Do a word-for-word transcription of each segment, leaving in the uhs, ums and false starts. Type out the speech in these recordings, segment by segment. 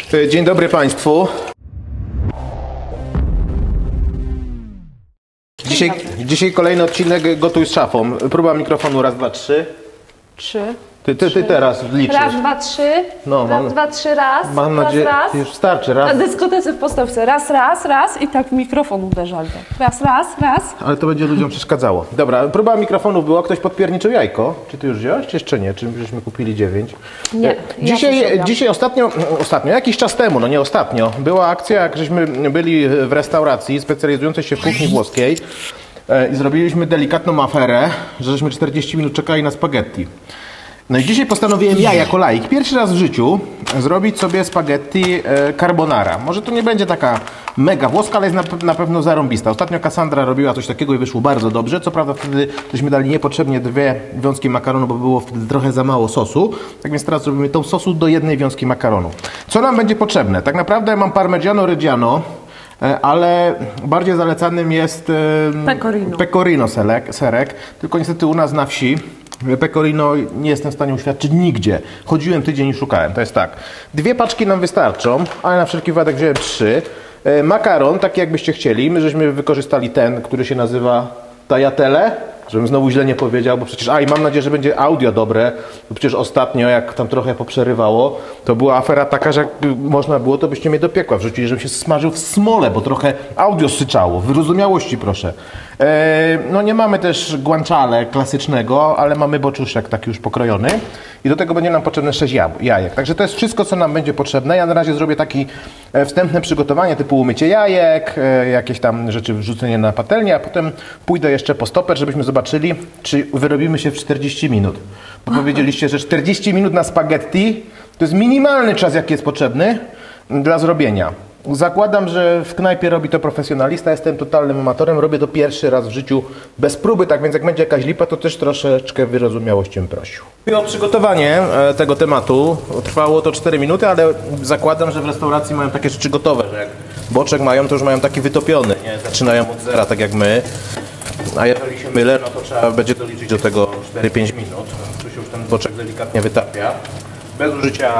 Dzień dobry Państwu. Dzisiaj, dzisiaj kolejny odcinek Gotuj z szafą. Próba mikrofonu raz, dwa, trzy. Trzy. Ty, ty, ty teraz liczysz. Raz, dwa, trzy. No, raz, mam, dwa, trzy, raz. Mam raz, nadzieję, raz. już starczy, raz. Na dyskotece w Postawce. Raz, raz, raz i tak w mikrofon uderzali. Raz, raz, raz. Ale to będzie ludziom przeszkadzało. Dobra, próba mikrofonów była. Ktoś podpierniczył jajko. Czy ty już wziąłeś, czy jeszcze nie? Czy żeśmy kupili dziewięć? Nie. Dzisiaj, ja dzisiaj ostatnio, ostatnio, jakiś czas temu, no nie ostatnio, była akcja, jak żeśmy byli w restauracji specjalizującej się w kuchni włoskiej i zrobiliśmy delikatną aferę, że żeśmy czterdzieści minut czekali na spaghetti. No i dzisiaj postanowiłem ja jako laik pierwszy raz w życiu zrobić sobie spaghetti carbonara. Może to nie będzie taka mega włoska, ale jest na, na pewno zarąbista. Ostatnio Cassandra robiła coś takiego i wyszło bardzo dobrze. Co prawda wtedy żeśmy dali niepotrzebnie dwie wiązki makaronu, bo było wtedy trochę za mało sosu. Tak więc teraz robimy tą sosu do jednej wiązki makaronu. Co nam będzie potrzebne? Tak naprawdę mam parmigiano reggiano, ale bardziej zalecanym jest pecorino, pecorino serek, serek. Tylko niestety u nas na wsi pecorino nie jestem w stanie uświadczyć nigdzie. Chodziłem tydzień i szukałem. To jest tak. Dwie paczki nam wystarczą, ale na wszelki wypadek wziąłem trzy. Makaron, taki jakbyście chcieli. My żeśmy wykorzystali ten, który się nazywa tagliatelle. Żebym znowu źle nie powiedział, bo przecież, a i mam nadzieję, że będzie audio dobre, bo przecież ostatnio, jak tam trochę poprzerywało, to była afera taka, że jak można było, to byście mnie do piekła wrzucili, żebym się smażył w smole, bo trochę audio syczało. Wyrozumiałości proszę. Eee, no nie mamy też guanciale klasycznego, ale mamy boczuszek taki już pokrojony i do tego będzie nam potrzebne sześć jajek. Także to jest wszystko, co nam będzie potrzebne. Ja na razie zrobię takie wstępne przygotowanie typu umycie jajek, e, jakieś tam rzeczy wrzucenie na patelnię, a potem pójdę jeszcze po stoper, żebyśmy zobaczyli, czy wyrobimy się w czterdzieści minut. Bo powiedzieliście, że czterdzieści minut na spaghetti to jest minimalny czas, jaki jest potrzebny dla zrobienia. Zakładam, że w knajpie robi to profesjonalista, jestem totalnym amatorem, robię to pierwszy raz w życiu bez próby, tak więc jak będzie jakaś lipa, to też troszeczkę wyrozumiałości bym prosił. No, przygotowanie tego tematu trwało to cztery minuty, ale zakładam, że w restauracji mają takie rzeczy gotowe, że jak boczek mają, to już mają taki wytopiony, nie? Zaczynają od zera, tak jak my. A jeżeli się mylę, no to trzeba będzie doliczyć do tego cztery pięć minut. Tu się już ten boczek delikatnie wytapia. Bez użycia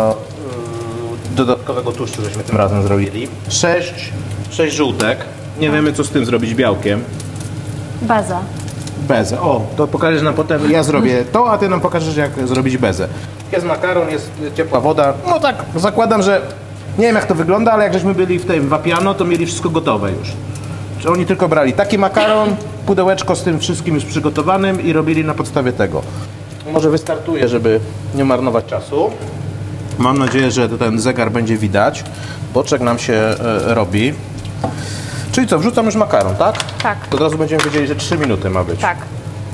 yy, dodatkowego tłuszczu, żeśmy tym razem zrobili. sześć, sześć żółtek. Nie wiemy, co z tym zrobić białkiem. Beza. Bezę. O, to pokażesz nam potem. Ja zrobię to, a ty nam pokażesz, jak zrobić bezę. Jest makaron, jest ciepła woda. No tak, zakładam, że nie wiem, jak to wygląda, ale jak żeśmy byli w tym Vapiano, to mieli wszystko gotowe już. Czy oni tylko brali taki makaron, pudełeczko z tym wszystkim już przygotowanym i robili na podstawie tego. Może wystartuje, żeby nie marnować czasu. Mam nadzieję, że ten zegar będzie widać. Boczek nam się e, robi. Czyli co, wrzucam już makaron, tak? Tak. To od razu będziemy wiedzieli, że trzy minuty ma być. Tak.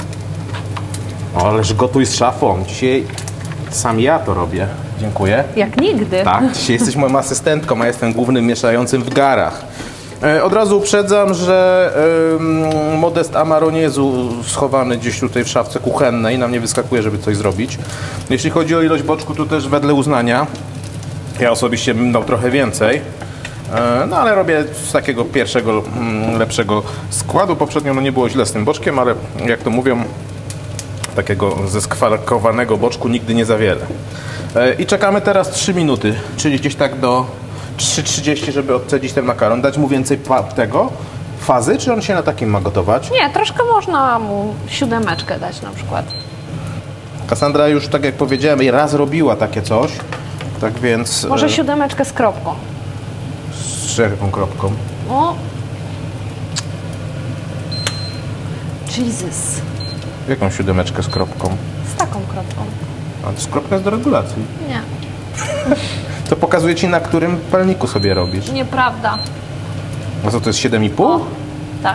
O, ależ gotuj z szafą. Dzisiaj sam ja to robię. Dziękuję. Jak nigdy. Tak, dzisiaj jesteś moją asystentką, a jestem głównym mieszającym w garach. Od razu uprzedzam, że y, Modest Amaro nie jest schowany gdzieś tutaj w szafce kuchennej, nam nie wyskakuje, żeby coś zrobić. Jeśli chodzi o ilość boczku, to też wedle uznania. Ja osobiście bym dał trochę więcej, y, no ale robię z takiego pierwszego, y, lepszego składu. Poprzednio no, nie było źle z tym boczkiem, ale jak to mówią, takiego zeskwarkowanego boczku nigdy nie za wiele. Y, I czekamy teraz trzy minuty, czyli gdzieś tak do trzy trzydzieści, żeby odcedzić ten makaron. Dać mu więcej tego fazy, czy on się na takim ma gotować? Nie, troszkę można mu siódemeczkę dać na przykład. Cassandra już, tak jak powiedziałem, raz robiła takie coś, tak więc... Może siódemeczkę z kropką. Z jaką kropką? O! Jesus. Jaką siódemeczkę z kropką? Z taką kropką. A to jest kropka jest do regulacji. Nie. To pokazuje ci, na którym palniku sobie robisz. Nieprawda. A co, to jest siedem i pół? Tak.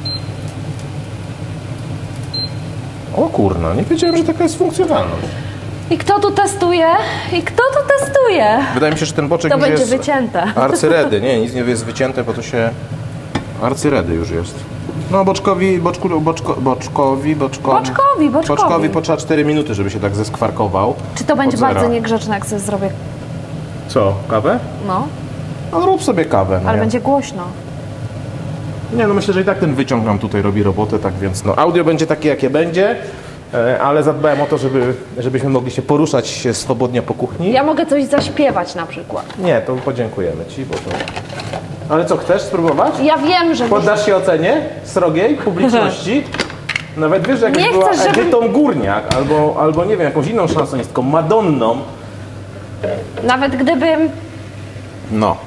O kurna, nie wiedziałem, że taka jest funkcjonalność. I kto tu testuje? I kto tu testuje? Wydaje mi się, że ten boczek To już będzie jest wycięte. arcyredy. Nie, nic nie jest wycięte, bo to się... Arcyredy już jest. No boczkowi, boczku, boczko, boczkowi, boczkowi, Boczkowi, boczkowi. boczkowi potrzeba cztery minuty, żeby się tak zeskwarkował. Czy to będzie od zera. bardzo niegrzeczne, jak sobie zrobię? Co, kawę? No, No rób sobie kawę. No ale ja. będzie głośno. Nie, no myślę, że i tak ten wyciąg nam tutaj robi robotę, tak więc no audio będzie takie, jakie będzie. E, Ale zadbałem o to, żeby, żebyśmy mogli się poruszać się swobodnie po kuchni. Ja mogę coś zaśpiewać na przykład. Nie, to podziękujemy Ci, bo to... Ale co, chcesz spróbować? Ja wiem, że... Poddasz się ocenie srogiej publiczności? Nawet wiesz, że jakbyś Nie była chcesz, żeby- Edytą Górniak, albo, albo nie wiem, jakąś inną szansonistką, Madonną. Nawet gdybym... No.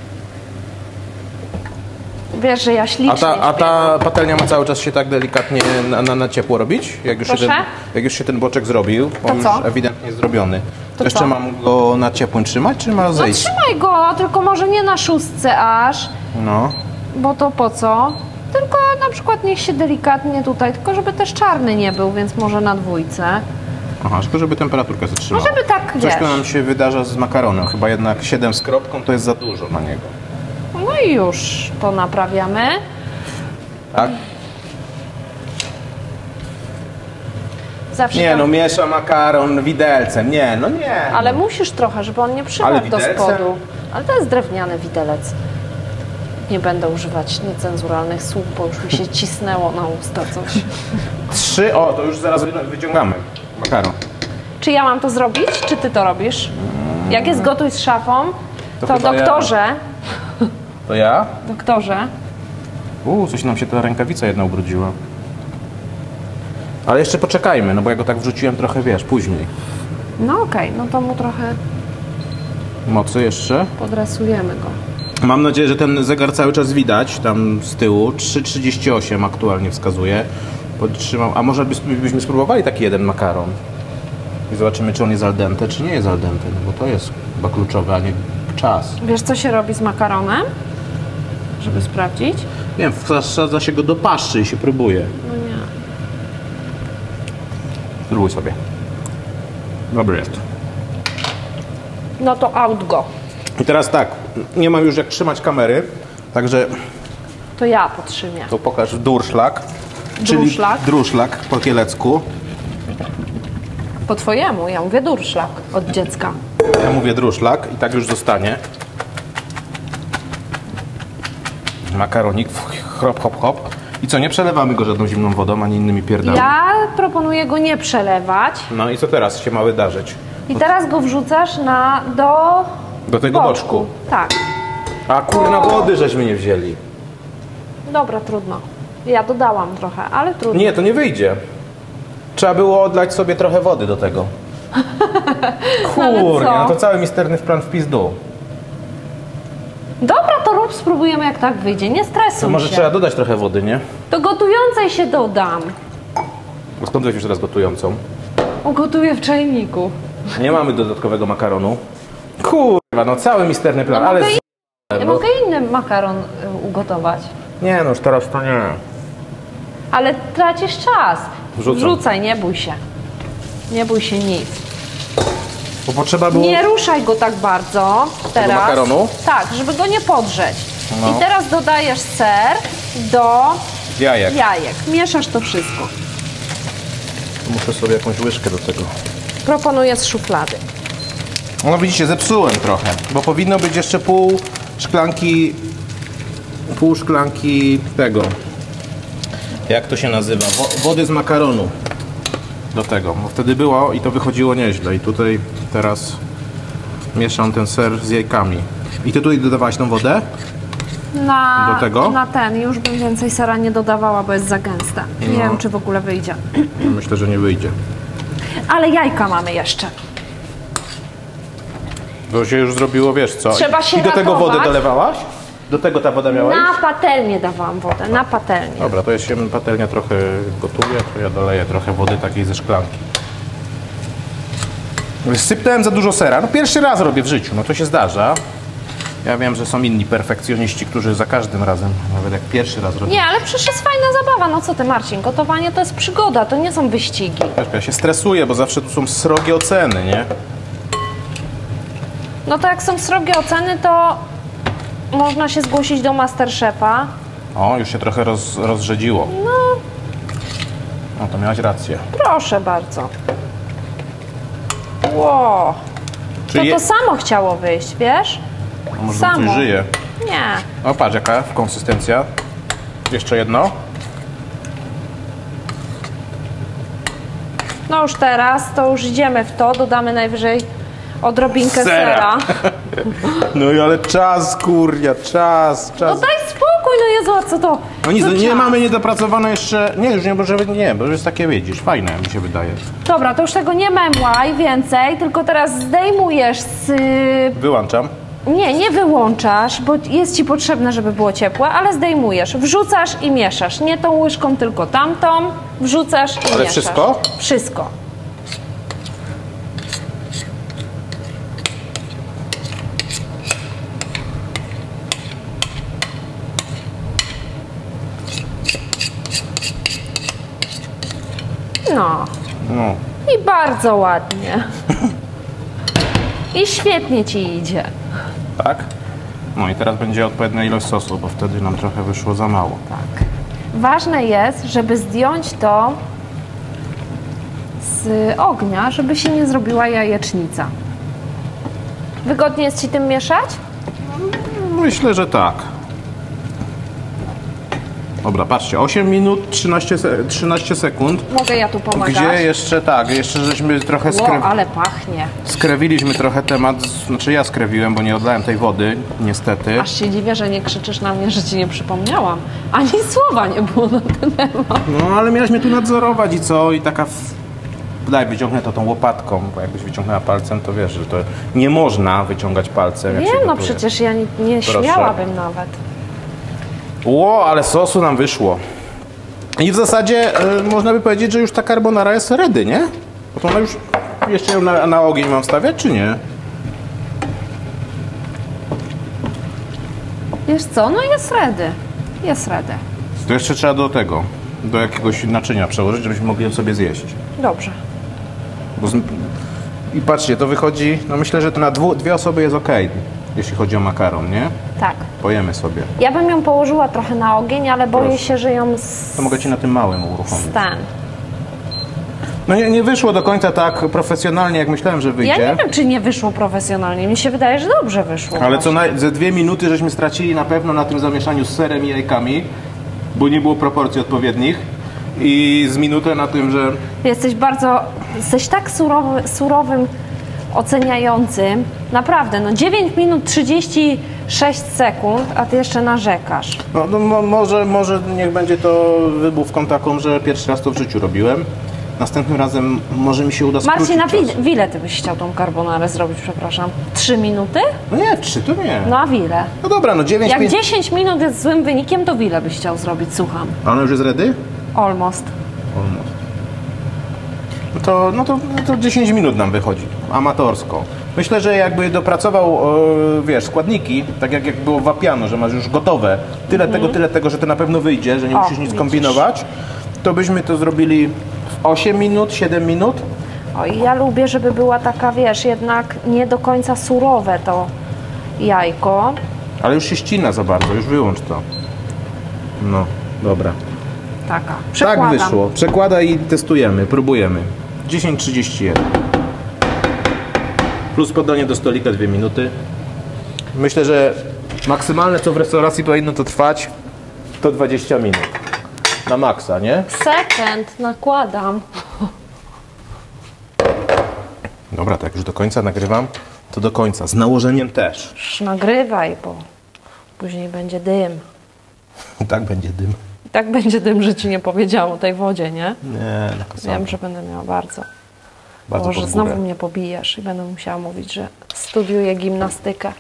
Wiesz, że ja A ślicznie ta, a śpiewam. ta patelnia ma cały czas się tak delikatnie na, na, na ciepło robić? Jak już, się Proszę? ten, jak już się ten boczek zrobił, To on już co? ewidentnie zrobiony. To Jeszcze co? mam go na ciepłym trzymać, czy ma No zejść? trzymaj go, tylko może nie na szóstce aż, No. bo to po co? Tylko na przykład niech się delikatnie tutaj, tylko żeby też czarny nie był, więc może na dwójce. Aha, tylko żeby temperaturkę zatrzymała. No żeby tak, Coś wiesz. tu nam się wydarza z makaronem. Chyba jednak siedem z kropką to jest za dużo na niego. No i już to naprawiamy. Tak? Zawsze Nie tak. no, miesza makaron widelcem. Nie, no nie. Ale musisz trochę, żeby on nie Ale przypadł do widelcem? spodu. Ale to jest drewniany widelec. Nie będę używać niecenzuralnych słów, bo już mi się cisnęło na usta coś. Trzy, o, to już zaraz wy- wyciągamy makaron. Czy ja mam to zrobić, czy ty to robisz? Jak jest gotuj z szafą, To to, chyba ja. doktorze, To ja? doktorze, Uuu, coś nam się ta rękawica jedna ubrudziła. Ale jeszcze poczekajmy, no bo ja go tak wrzuciłem trochę, wiesz, później. no okej, no to mu trochę Mocy jeszcze. podresujemy go. Mam nadzieję, że ten zegar cały czas widać tam z tyłu. trzy trzydzieści osiem aktualnie wskazuje. Podtrzymam. A może byśmy, byśmy spróbowali taki jeden makaron? I zobaczymy, czy on jest al dente, czy nie jest al dente. No bo to jest chyba kluczowe, a nie czas. Wiesz, co się robi z makaronem? Żeby sprawdzić? Wiem, wsadza się go do paszczy i się próbuje. No nie. Spróbuj sobie. Dobry jest. No to out go. I teraz tak, nie mam już jak trzymać kamery, także To ja podtrzymię. to pokaż durszlak. Czyli Druszlak? druszlak po kielecku. Po twojemu, ja mówię durszlak od dziecka. Ja mówię druszlak i tak już zostanie. Makaronik, chrop, hop, hop. I co, nie przelewamy go żadną zimną wodą, ani innymi pierdami. Ja proponuję go nie przelewać No i co teraz się ma wydarzyć? i teraz go wrzucasz na, do Do tego boczku. Tak. A kurna, wody żeśmy nie wzięli. Dobra, trudno. Ja dodałam trochę, ale trudno. Nie, to nie wyjdzie. Trzeba było odlać sobie trochę wody do tego. ale Kurde, co? no to cały misterny plan w pizdu. Dobra, to rób, spróbujemy jak tak wyjdzie. Nie stresuj To może się. trzeba dodać trochę wody, nie? Do gotującej się dodam. Bo skąd weźmiesz teraz gotującą? Ugotuję w czajniku. Nie mamy dodatkowego makaronu. Kurwa, no cały misterny plan, No ale... mogę z... Ja bo... mogę inny makaron y, ugotować. Nie no, już teraz to nie. Ale tracisz czas. Wrzucam. Wrzucaj, nie bój się. Nie bój się nic. Bo potrzeba było... Nie ruszaj go tak bardzo teraz. makaronu? Tak, żeby go nie podrzeć. No. I teraz dodajesz ser do Jajek. jajek. Mieszasz to wszystko. Muszę sobie jakąś łyżkę do tego. Proponuję z szuflady. No widzicie, zepsułem trochę, bo powinno być jeszcze pół szklanki... Pół szklanki tego... Jak to się nazywa? Wo wody z makaronu. Do tego, bo wtedy było i to wychodziło nieźle. I tutaj teraz mieszam ten ser z jajkami. I ty tutaj dodawałaś tą wodę? Na, Do tego? Na ten. Już bym więcej sera nie dodawała, bo jest za gęste. Nie No. wiem, czy w ogóle wyjdzie. Myślę, że nie wyjdzie. Ale jajka mamy jeszcze. To się już zrobiło, wiesz co? Trzeba się I do tego ratować. wodę dolewałaś? Do tego ta woda miała Na iść? patelnię dawałam wodę, na patelnię. Dobra, to jest się patelnia trochę gotuje, to ja doleję trochę wody takiej ze szklanki. Sypnąłem za dużo sera. No pierwszy raz robię w życiu, no to się zdarza. Ja wiem, że są inni perfekcjoniści, którzy za każdym razem, nawet jak pierwszy raz robią. Nie, ale przecież jest fajna zabawa. No co ty, Marcin? Gotowanie to jest przygoda, to nie są wyścigi. Wiesz, ja się stresuję, bo zawsze tu są srogie oceny, nie? No to jak są srogie oceny, to można się zgłosić do Masterchefa. O, już się trochę roz, rozrzedziło. No, No to miałaś rację. proszę bardzo. Ło. Czy To je... to samo chciało wyjść, wiesz? A może samo. coś żyje? Nie. O, patrz jaka konsystencja. Jeszcze jedno. No już teraz, to już idziemy w to, dodamy najwyżej odrobinkę sera. Sera. No i ale czas, kurja, czas, No czas. daj spokój, no Jezu, a co to? No nic, co nie czas? mamy niedopracowane jeszcze, nie, już nie, bo żeby, nie, bo już jest takie, widzisz, fajne mi się wydaje. Dobra, to już tego nie memłaj więcej, tylko teraz zdejmujesz z... Wyłączam. Nie, nie wyłączasz, bo jest ci potrzebne, żeby było ciepłe, ale zdejmujesz, wrzucasz i mieszasz. Nie tą łyżką, tylko tamtą, wrzucasz i Ale mieszasz. wszystko? Wszystko. No. No. I bardzo ładnie. I świetnie ci idzie. Tak? No i teraz będzie odpowiednia ilość sosu, bo wtedy nam trochę wyszło za mało. Tak. Ważne jest, żeby zdjąć to z ognia, żeby się nie zrobiła jajecznica. Wygodnie jest ci tym mieszać? Myślę, że tak. Dobra, patrzcie, osiem minut, trzynaście, se- trzynaście sekund. Mogę ja tu pomagać? Gdzie jeszcze tak, jeszcze żeśmy trochę Ło, skrew... ale pachnie. skrewiliśmy trochę temat, znaczy ja skrewiłem, bo nie odlałem tej wody, niestety. Aż się dziwię, że nie krzyczysz na mnie, że ci nie przypomniałam. Ani słowa nie było na ten temat. No ale miałeś mnie tu nadzorować i co? I taka... W... Daj, wyciągnę to tą łopatką, bo jakbyś wyciągnęła palcem, to wiesz, że to nie można wyciągać palcem. Jak się Wiem, no gotuje. przecież ja nie, nie Proszę. śmiałabym nawet. Ło, ale sosu nam wyszło. I w zasadzie y, można by powiedzieć, że już ta carbonara jest ready, nie? Bo to ona już... Jeszcze ją na, na ogień mam stawiać, czy nie? Wiesz co, no jest ready. Jest ready. To jeszcze trzeba do tego, do jakiegoś naczynia przełożyć, żebyśmy mogli ją sobie zjeść. Dobrze. Bo z... I patrzcie, to wychodzi, no myślę, że to na dwu, dwie osoby jest ok, jeśli chodzi o makaron, nie? Tak. Pojemy sobie. Ja bym ją położyła trochę na ogień, ale boję Proszę. się, że ją z... To mogę ci na tym małym uruchomić. ten. No nie, nie wyszło do końca tak profesjonalnie, jak myślałem, że wyjdzie. Ja nie wiem, czy nie wyszło profesjonalnie. Mi się wydaje, że dobrze wyszło. Ale co właśnie. naj... ze dwie minuty żeśmy stracili na pewno na tym zamieszaniu z serem i jajkami, bo nie było proporcji odpowiednich. I z minutę na tym, że... Jesteś bardzo... Jesteś tak surowy, surowym oceniającym. Naprawdę, no dziewięć minut trzydzieści sześć sekund, a ty jeszcze narzekasz. No, no mo, może, może niech będzie to wybówką taką, że pierwszy raz to w życiu robiłem. Następnym razem może mi się uda skrócić Marcin, na czas. w ile ty byś chciał tą carbonarę zrobić, przepraszam? Trzy minuty? No nie, trzy to nie. No a w ile? No dobra, no dziewięć Jak pięć... dziesięć minut jest złym wynikiem, to w ile byś chciał zrobić? Słucham. A ona już jest ready? Almost. Almost. No to, no to, no to dziesięć minut nam wychodzi, amatorsko. Myślę, że jakby dopracował, e, wiesz, składniki, tak jak, jak było w Wapiano, że masz już gotowe, tyle tego, tyle tego, że to na pewno wyjdzie, że nie O, musisz nic widzisz. kombinować, to byśmy to zrobili w osiem minut, siedem minut. O, i ja lubię, żeby była taka, wiesz, jednak nie do końca surowe to jajko. Ale już się ścina za bardzo, już wyłącz to. No, dobra. Taka. Przekładam. Tak wyszło. Przekładaj i testujemy, próbujemy. dziesięć trzydzieści jeden. Plus podanie do stolika dwie minuty. Myślę, że maksymalne co w restauracji powinno to trwać to dwadzieścia minut. Na maksa, nie? Second, nakładam. Dobra, tak już do końca nagrywam, to do końca. Z nałożeniem też. Już nagrywaj, bo później będzie dym. I tak będzie dym. I tak będzie dym, że ci nie powiedział o tej wodzie, nie? Nie, tak samo. Wiem, że będę miała bardzo. Bardzo Boże, pod znowu górę. mnie pobijesz i będę musiała mówić, że studiuję gimnastykę.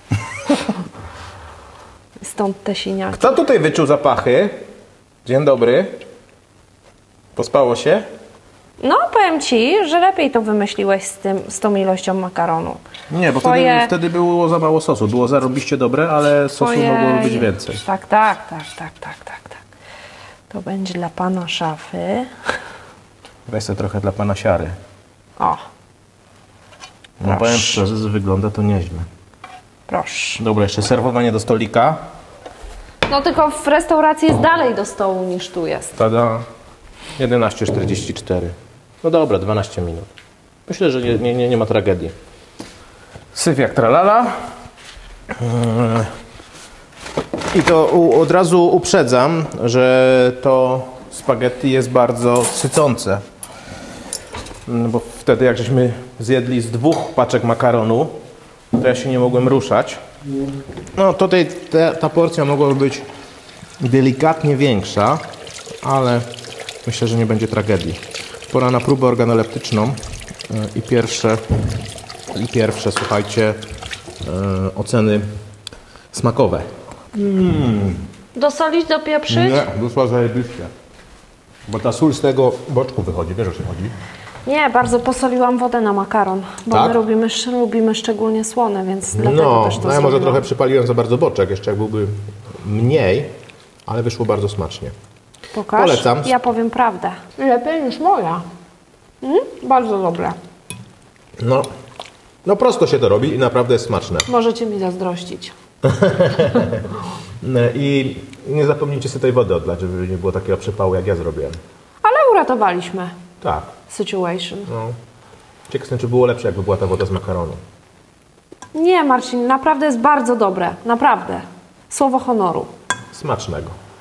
Stąd te siniaki. Kto tutaj wyczuł zapachy? Dzień dobry. Pospało się? No, powiem ci, że lepiej to wymyśliłeś z, tym, z tą ilością makaronu. Nie, bo Twoje- wtedy, wtedy było za mało sosu. Było zarobiście dobre, ale sosu Twoje- mogło być więcej. Tak, tak, tak, tak, tak, tak, tak. To będzie dla pana szafy. Weź sobie trochę dla pana siary. O, No Proszę. powiem szczerze, że wygląda to nieźle. proszę. Dobra, jeszcze serwowanie do stolika. No tylko w restauracji jest dalej do stołu niż tu jest. Tada. jedenaście czterdzieści cztery. No dobra, dwanaście minut. Myślę, że nie, nie, nie, nie ma tragedii. Syf jak tralala. Eee. I to u, od razu uprzedzam, że to spaghetti jest bardzo sycące. No bo wtedy jak żeśmy zjedli z dwóch paczek makaronu, to ja się nie mogłem ruszać. No tutaj te, ta porcja mogłaby być delikatnie większa, ale myślę, że nie będzie tragedii. Pora na próbę organoleptyczną yy, i pierwsze, i pierwsze, słuchajcie, yy, oceny smakowe. Mm. Dosolić, dopieprzyć? Nie, wyszła zajebiście. Bo ta sól z tego boczku wychodzi, wiesz o co chodzi? Nie, bardzo posoliłam wodę na makaron, bo Tak? my lubimy, lubimy szczególnie słone, więc dlatego No, też to no ja może zrobiłam. trochę przypaliłem za bardzo boczek, jeszcze jak byłby mniej, ale wyszło bardzo smacznie. Pokaż. Polecam. Ja powiem prawdę. Lepiej niż moja. Mm? Bardzo dobre. No, no prosto się to robi i naprawdę jest smaczne. Możecie mi zazdrościć. I nie zapomnijcie sobie tej wody odlać, żeby nie było takiego przypału jak ja zrobiłem. Ale uratowaliśmy Tak. situation. No. Ciekaw jestem, czy było lepsze, jakby była ta woda z makaronu. Nie, Marcin, naprawdę jest bardzo dobre. Naprawdę. Słowo honoru. Smacznego.